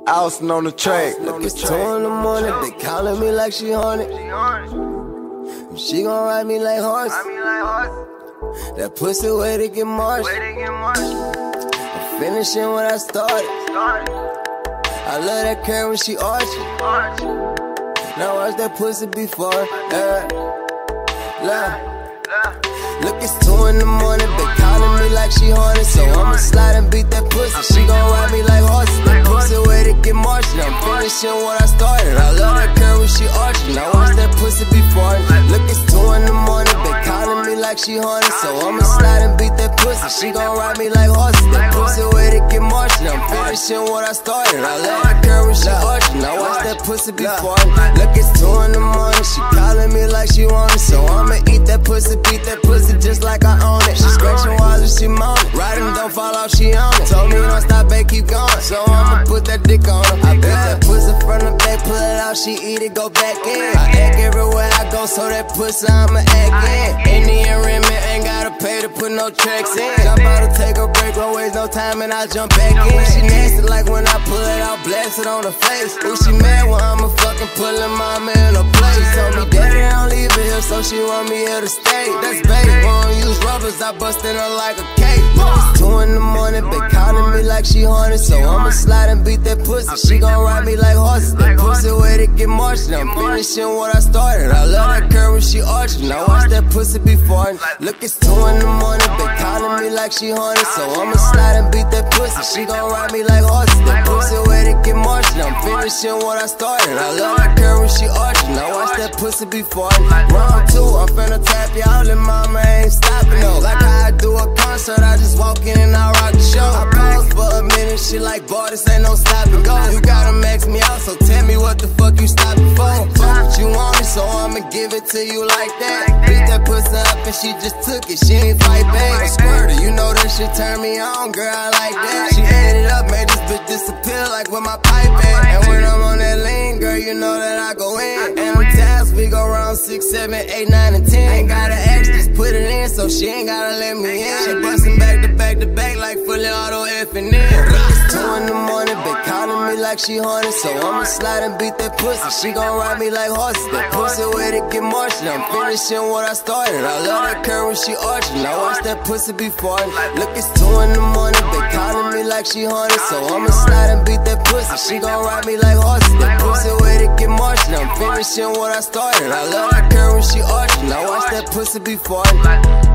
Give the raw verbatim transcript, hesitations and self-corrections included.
Austin on the track. Look, it's two in the morning, they calling me like she haunted. She gon' ride me like horse. That pussy way to get marched. I'm finishing what I started. I love that curve when she arching. Now watch that pussy before. Yeah. Look. Look, it's two in the morning, they calling me like she haunted. So I'ma slide and beat that pussy. She gon' ride me like horses. That pussy way to get marching. I'm finishing what I started. I love that curve when she arching. Now watch that pussy before. Look, it's two in the morning, they calling me like she haunted. So I'ma slide and beat that pussy. She gon' ride me like horses. That pussy way to get marching. I'm finishing what I started. I love that curve when she arching. Now watch that pussy before. Look, it's two in the morning, she calling me like she wanted. So I'ma eat that pussy, beat that pussy just like I own it. She scratching walls and she moan it. Riding, don't fall off, she on it. Told me don't stop, babe, keep going. So I'ma put that dick on her. I bet that pussy from the back, pull it out, she eat it, go back in. I act everywhere I go, so that pussy I'ma act in. Indian Remy, ain't gotta pay to put no tracks in. Jump out to take a break, don't waste no time, and I jump back in. She nasty like when I pull it out, blast it on her face. Ooh, she mad when I'ma fucking pull her mama in her place. She told me daddy don't leave it here, so she want me here to stay. That's babe. Won't use rubbers, I bust in her like a cake. It's two in the morning, they calling me like she haunted. So I'ma slide and beat that pussy. She gon' ride me like horses. That pussy way to get marching. I'm finishing what I started. I love that curve when she arching. Now watch that pussy before. Look, it's two in the morning, they calling me like she haunted. So I'ma slide and beat that pussy. She gon' ride me like horses. That pussy way to get marching. I'm finishing what I started. I love that curve when she arching. Now watch that pussy before. Round two, I'm finna tap y'all and mama ain't stopping though. Like how I do a concert, I just walk in and I rock the show. I pause for a minute, she like, boy, this ain't no stop and go. You gotta max me out, so tell me what the fuck you stopping for. Fuck what you wanted, so I'ma give it to you like that. Beat that pussy up and she just took it, she ain't fight back. I squirted, you know that shit turn me on, girl, I like that. She ate it up, made this bitch disappear like with my pipe at. And when I'm on that lane, girl, you know that I go in. And them times we go round six, seven, eight, nine, and ten. Ain't gotta ask, just put it in, so she ain't gotta let me in. She bustin' back to back to back like fully auto effing in. It's two in the morning, they calling me like she haunted. So I'ma slide and beat that pussy. She gon' ride me like horses. That pussy way to get marching. I'm finishing what I started. I love that curve when she arching. Now watch that pussy before. Look, it's two in the morning, they calling me like she haunted. So I'ma slide and beat that pussy. She gon' ride me like horses. That pussy way to get marching. I'm finishing what I started. I love that curve when she arching. Now watch that pussy before.